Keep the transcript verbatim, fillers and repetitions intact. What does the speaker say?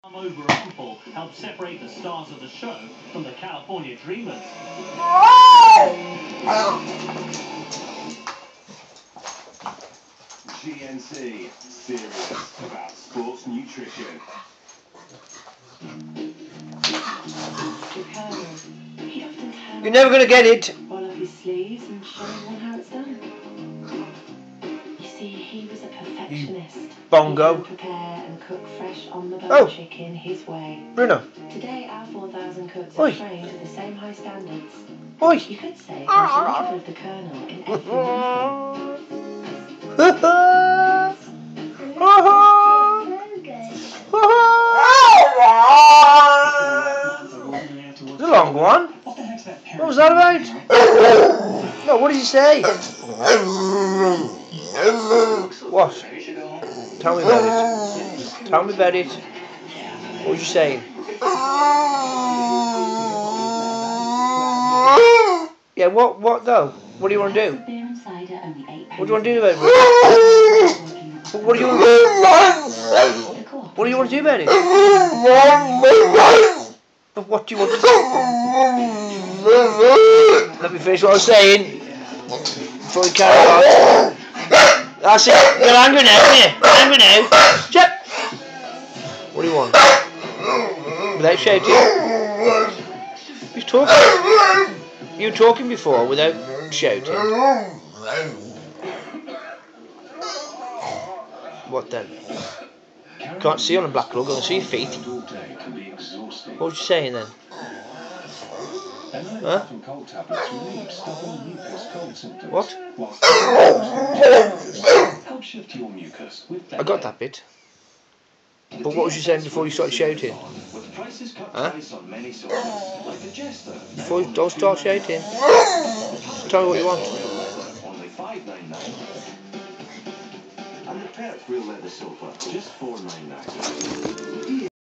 Over ample helped separate the stars of the show from the California Dreamers. G N C, serious about sports nutrition. You're never going to get it. Roll up his sleeves and show everyone how it's done. You see, he was a perfectionist. Bongo. He can prepare and cook fresh on the bone Oh. chicken his way. Bruno. Today, our four thousand cooks Oi. are trained to the same high standards. Oi. You could say there's a little bit of the Colonel in every It's a long one. What was that about? No, what did he say? What? Tell me about it. Tell me about it. What was you saying? Yeah, what, what though? What do you want to do? What do you want to do about it? What do you want to do? What do you want to do about it? But what do you want to do? Let me finish what I was saying before we carry on. That's it. You're angry now, aren't you? You're angry now. Shut. What do you want? Without shouting? You're talking. You were talking before without shouting. What then? Can't see on a black rug. I can see your feet. What was you saying then? Huh? What? I got that bit. But what was you saying before you started shouting? Huh? Before you don't start shouting. Just tell me what you want. And the Perth real leather sofa, just four nine nine.